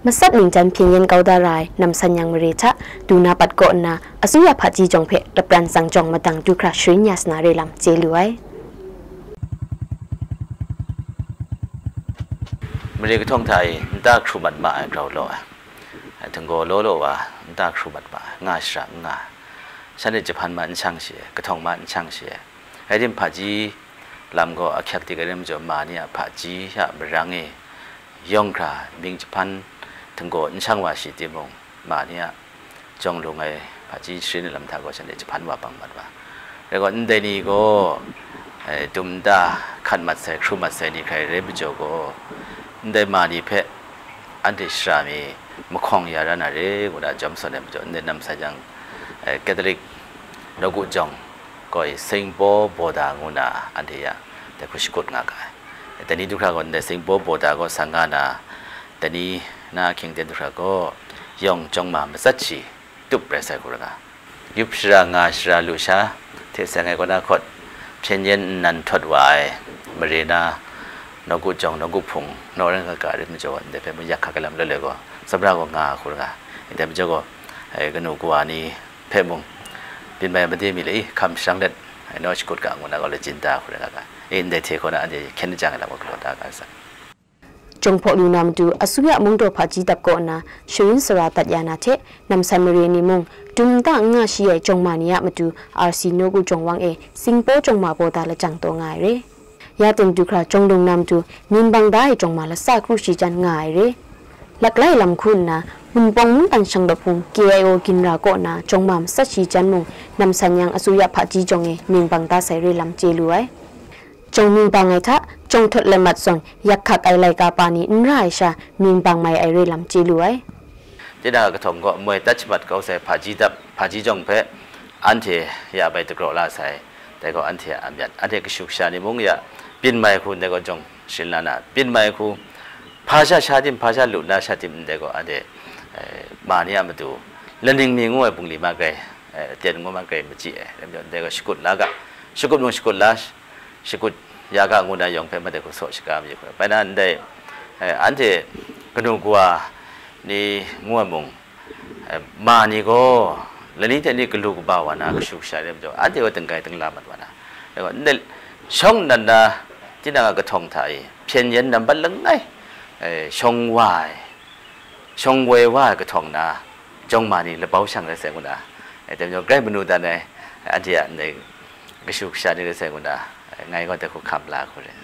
มาสัดหนึ่งจันเพียงยันเกาดารายนำสัญญาณมเรชะดูนาปัดก่อนนาอสุยาพัจีจงเพะรับการสั่งจองมาตังดูคราชริญญาสนาเรลัมเจลวยมเรกท่องไทยตาครูบัดมาเราโลถึงโกโลโลว่าตาครูบัดมางาสางาฉันได้จะพันมันช่างเสียกระทงมันช่างเสียไอ้เรื่องผาจีลำก็อักขระที่กระเริ่มจะมาเนี่ยผาจีฮะบรังเอยองคราบิงจะพันถึงโกนช่างว่าสิติมงมาเนี่ยจงลงไอ้ผาจีชื่อในลำทางก็ฉันได้จะพันว่าบังบัดว่าแล้วก็เดนี่ก็ตุ่มตาขันมัดใส่ครูมัดใส่นี่ใครเรียบโจก็ได้มานี่เพะอันที่สามีมุขงยารานาเรกุฎาจอมสนมจนได้นำสายังแคทอลิกนกุจงก็สิงโปโบดางูนาอันที่ยาแต่คุชกุดงากายแต่นี้ทุกครั้งคนได้สิงโปโบดาก็สังกานาแต่นี้นาคิงเดนทุกครั้งก็ยองจงมาไม่สัจจีตุบเปรสกุระกายุบสระงาสระลุชาเทศไงก็น่าขดเช่นยันนันทดวายมเรนานกุจงนกุพงนอรังกากาเรื่องจวนแต่เป็นมันยักษ์ขกลำเลยก็สับราก็งาคุระกาแต่มันจะก็กนุกวานี้เพ่มงเป็นแบบไม่ได้มีเลยคำสั่งเด็ดนอชกุดกางมันก็เลยจินตาคุระกาอินเดเทคนอันนี้เข็นจังแล้วก็ตากันสักจงพอดูนำดูอสุยะมุงโดผาจีตับก่อนนะชวินสระตัดยานาเทนำสัมเรนิมุงดุมตั้งงาชีจงมานิยะมาดูอาร์ซีโนกุจงวังสิงโปจงมาโบตาละจังตัวง่ายเรยาติมดูคราจงดงนำดูมินบังได้จงมาละซาครูชีจันง่ายเรหลักไล่ลำคุณนะมุนปองมุนตันชังดพุงเกียโอกินราโกนะจงมามสัชชีจันมุงนำสัญญาอสุยะผาจีจงมินบังตาใส่เรลำเจลวยจงมินบังไงทะจงทดเลมัดส่งยักขักไอไลกาปานีนไรชามินบังไม่ไอเรลำเจลวยที่ดากระทงก็มวยตัชบัดเขาใส่ผาจีดับผาจีจงเพะอันเทียยาไปตะกรอลาใส่แต่ก็อันเทียอันยัดอันเทียก็ชุกชานิมุงยาปินไม่คุณแต่ก็จงศิลานาปินไม่คุณภาษาชาติภาษาลุนาชาติมันแต่ก็อันเดียมาเนี่ยมาดูเรื่องนี้งูไอ้ปุ่งลีมาไกลเตียนงูมาไกลมาจีเรื่องแต่ก็สกุลลากะสกุลนุ่งสกุลลาสกุลยากะงูนายองเพ่มาแต่ก็โซชกามอยู่ไปนั่นได้อันเดียกนูกัวนี่งูมุงมานี่ก็เรื่องนี้แต่นี่ก็ลูกบ่าวนะก็ชุกชายเรื่องจ้าอันเดียวตึงไกตึงลามัดวานะแล้วก็เนี่ยช่องนั้นนะที่นั่งก็ท่องไทยเพียงยันนำบัลลังไงช่องวายช่องเวว่าก็ท่องนะจงมานี่ละเบาช่างเลยเสียงคนนะแต่ยังใกล้บรรลุตาในอันที่อันในกระชุกชาติเลยเสียงคนนะไงก็แต่คุกคำลาคนเลย